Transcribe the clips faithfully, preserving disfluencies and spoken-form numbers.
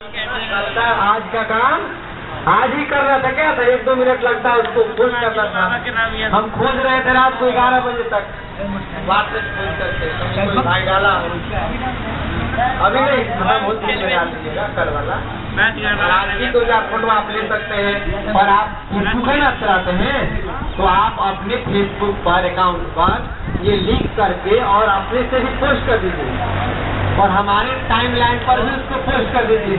आज का काम आज ही कर रहा था क्या था? एक दो मिनट लगता है उसको खोज करना था। हम खोज रहे थे रात को ग्यारह बजे तक वापस खोज करते भाई डाला अभी नहीं खत्म होती है कल वाला। आज भी दो चार फोटो आप ले सकते हैं और आप फेसबुक है ना चलाते हैं तो आप अपने फेसबुक पर अकाउंट पर ये लिंक करके और अपने से भी पोस्ट कर दीजिए और हमारे टाइम लाइन पर भी उसको पोस्ट कर दीजिए।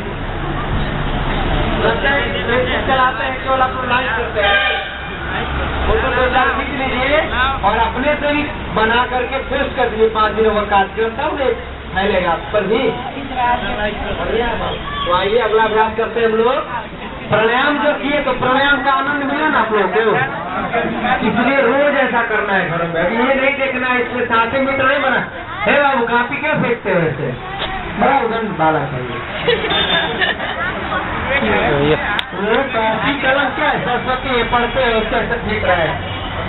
फेसबुक चलाते हैं केवल अपना लाइक करते हैं फोटो दो चार खींच लीजिए और अपने से ही बना करके पोस्ट कर दीजिए पाँच दिनों का काट के तब फैलेगा आप पर भी। तो आइए अगला अभ्यास करते हैं हम लोग। प्राणायाम जो किए तो प्राणायाम का आनंद मिला ना आप लोगों को, इसलिए रोज ऐसा करना है घरों में। अभी ये नहीं देखना है इसमें सात मीटर नहीं बना है बाबू काफी क्या फेंकते हो ऐसे बड़ा उदंड बाला चाहिए। काफी कलम क्या है सरस्वती पढ़ते हैं उससे ऐसा ठीक रहा है।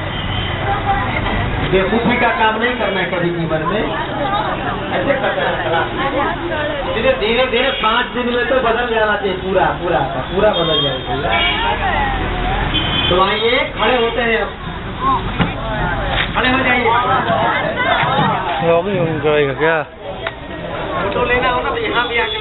बेवकूफी का काम नहीं करना है कभी जीवन में, ऐसे करना है। धीरे धीरे धीरे पाँच दिन में तो बदल जाना चाहिए पूरा पूरा पूरा बदल जाना चाहिए। तो आइए खड़े होते हैं, खड़े हो जाइए। क्या फोटो लेना हो ना तो यहाँ भी आके